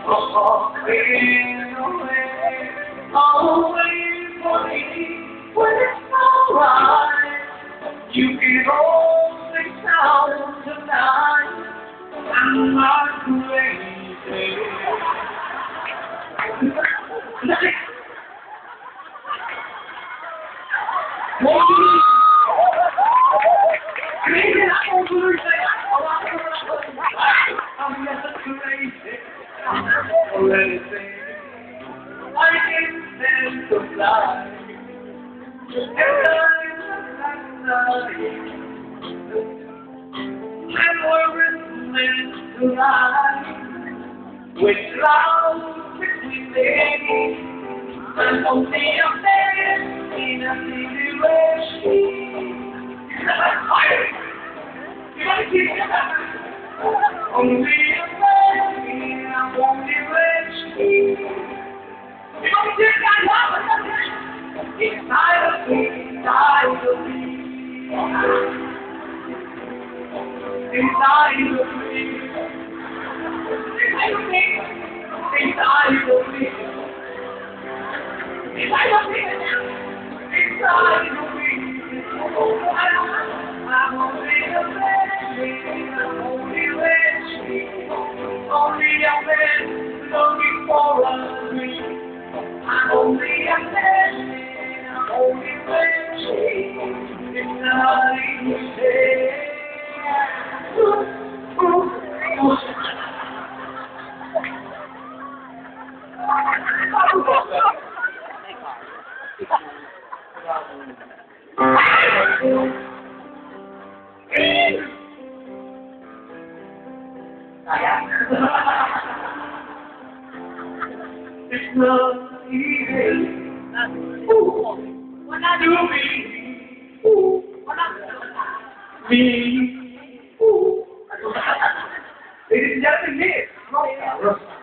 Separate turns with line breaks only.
Walking away, away for me when it's alright. You can only sound tonight. I'm not crazy. I'm not crazy. I can stand to fly. And we're meant to lie with love between days and only a man in a situation. Only a man in a situation. Inside of me, inside of me, inside of me, inside of me, inside of me, inside of me, inside of me. I'm only a man, I'm only rich, only a man looking for a dream. I'm only a man, I'm only rich, it's not easy. It's not easy. What I do me. Ladies and gentlemen,